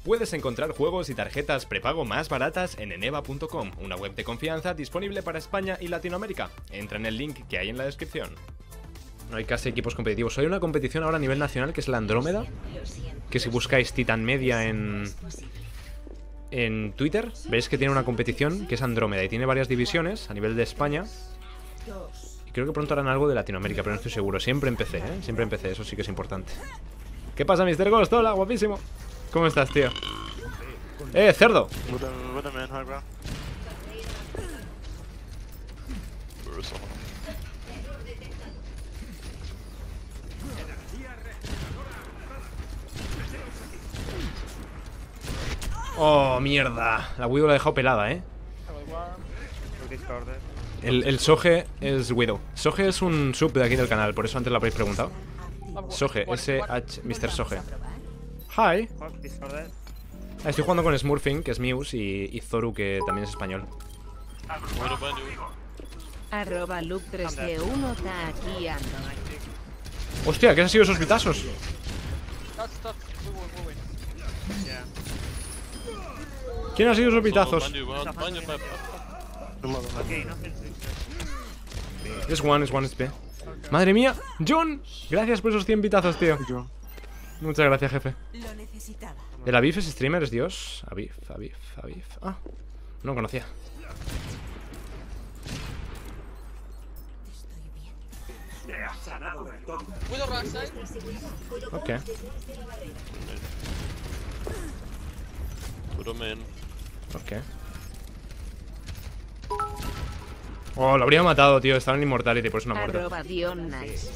Puedes encontrar juegos y tarjetas prepago más baratas en eneba.com, una web de confianza disponible para España y Latinoamérica. Entra en el link que hay en la descripción. No hay casi equipos competitivos. Hay una competición ahora a nivel nacional que es la Andrómeda, que si buscáis Titan Media en Twitter, veis que tiene una competición que es Andrómeda y tiene varias divisiones a nivel de España. Y creo que pronto harán algo de Latinoamérica, pero no estoy seguro. Siempre empecé, ¿eh? Siempre empecé, eso sí que es importante. ¿Qué pasa, Mr. Ghost? Hola, guapísimo. ¿Cómo estás, tío? Cerdo. Oh, mierda. La Widow la ha dejado pelada, ¿eh? El Soge es Widow. Soge es un sub de aquí del canal, por eso antes lo habéis preguntado. Soge, SH, Mr. Soge. Hi. Estoy jugando con Smurfing, que es Muse, y Zoru, que también es español. Arroba Luke3G1 está aquí ando. Hostia, ¿qué han sido esos vitazos? ¿Quién ha sido esos vitazos? Es one, es B. Madre mía, John, gracias por esos 100 vitazos, tío. Muchas gracias, jefe. ¿El Aviv es streamer? ¿Es Dios? Aviv. Ah, no lo conocía. Ok. Ok. Oh, lo habría matado, tío. Estaba en Immortality, por eso no ha muerto. Arroba Dion Nice.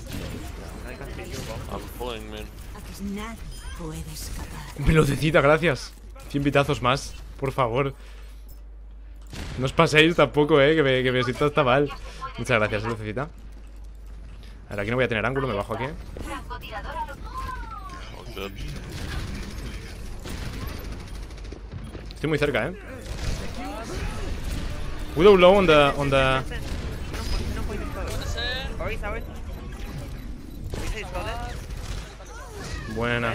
Velocecita, gracias. 100 vitazos más, por favor. No os paséis tampoco, que me siento hasta mal. Muchas gracias, Lucecita. A ver, aquí no voy a tener ángulo, me bajo aquí. Estoy muy cerca, Widow low on the... Buena.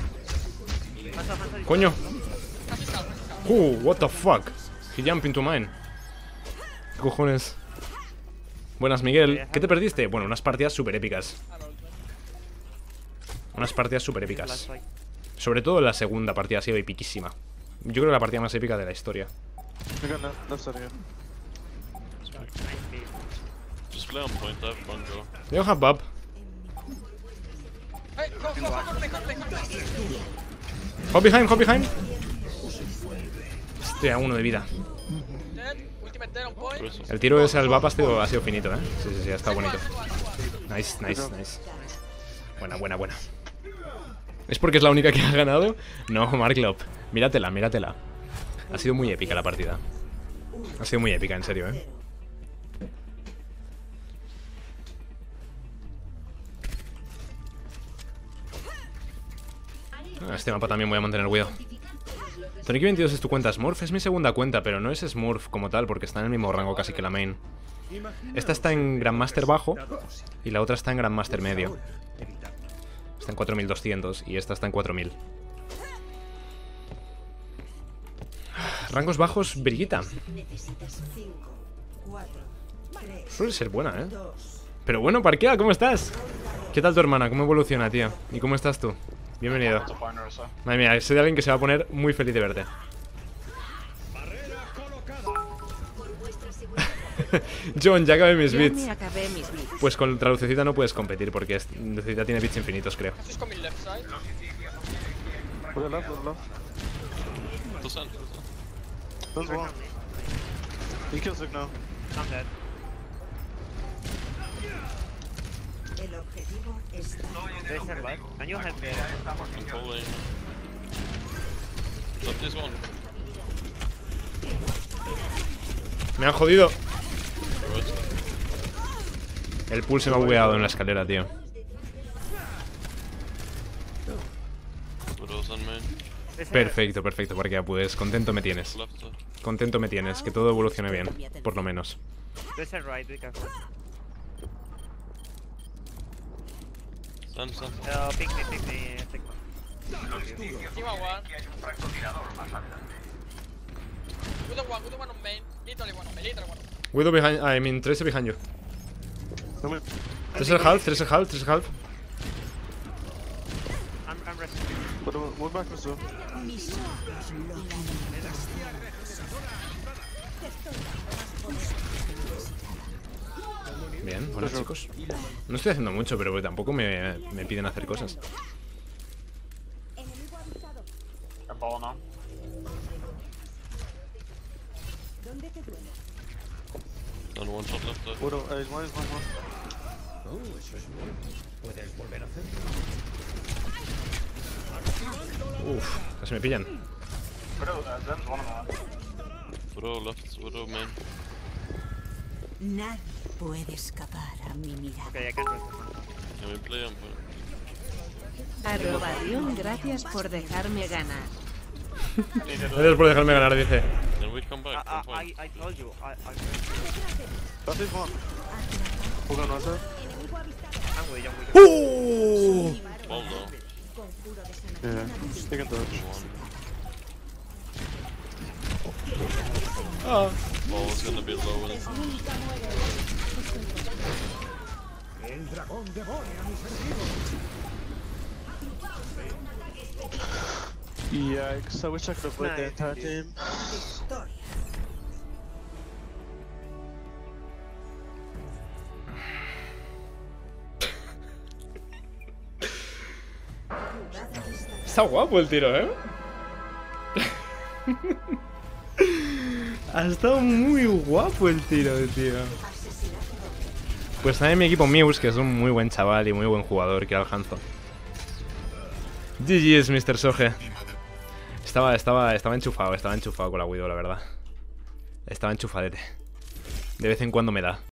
Coño. What the fuck. He jumped into mine. ¿Qué cojones? Buenas, Miguel. ¿Qué te perdiste? Bueno, unas partidas súper épicas. Unas partidas súper épicas. Sobre todo la segunda partida ha sido epiquísima. Yo creo que la partida más épica de la historia. Yo have up. Hop behind. Hostia, uno de vida. El tiro ese al VAP ha sido finito, Sí, ha estado bonito. Nice. Buena. ¿Es porque es la única que ha ganado? No, Marklop. Míratela. Ha sido muy épica la partida. Ha sido muy épica, en serio, Este mapa también voy a mantener cuidado. Tonic22 es tu cuenta Smurf, es mi segunda cuenta, pero no es Smurf como tal, porque está en el mismo rango casi que la main. Esta está en Grandmaster bajo y la otra está en Grandmaster medio. Está en 4200 y esta está en 4000. Rangos bajos, Brigitta. Suele ser buena, Pero bueno, Parquea, ¿cómo estás? ¿Qué tal tu hermana? ¿Cómo evoluciona, tío? ¿Y cómo estás tú? Bienvenido. Madre mía, soy de alguien que se va a poner muy feliz de verte. John, ya acabé mis bits. Pues contra Lucecita no puedes competir porque Lucecita tiene bits infinitos, creo. El objetivo está... Me han jodido. El pool se me ha bugueado en la escalera, tío. Perfecto, Parquea, pues contento me tienes. Contento me tienes, que todo evolucione bien, por lo menos. Widow behind, I mean, Tracer behind you. Tracer half, Tracer half, Tracer half. I'm resting. Move back, Mister. Bien, buenos chicos. No estoy haciendo mucho, pero tampoco me piden hacer cosas. I'm balling on. And one shot left. Widow, is one. Uf, casi me pillan. Zen's one of them. Widow left, Widow main. Nadie puede escapar a mi mirada. Okay, I can't rest this one. Can we play him? Arrobadión, gracias por dejarme ganar. Gracias por dejarme ganar, dice. Can we come back? Come fight. I told you. That is one. Hold on, Mister. I'm with you. Ball though. Yeah, they can dodge. Ah. Ball is gonna be low in it. Yikes, I wish I could have played the Nice, entire dude. team. Historia. Está guapo el tiro, ¿eh? Ha estado muy guapo el tiro, tío. Pues también mi equipo Muse, que es un muy buen chaval y muy buen jugador, que era el Hanzo. GG's, Mr. Soge. Estaba enchufado con la Widow, la verdad. Estaba enchufadete. De vez en cuando me da.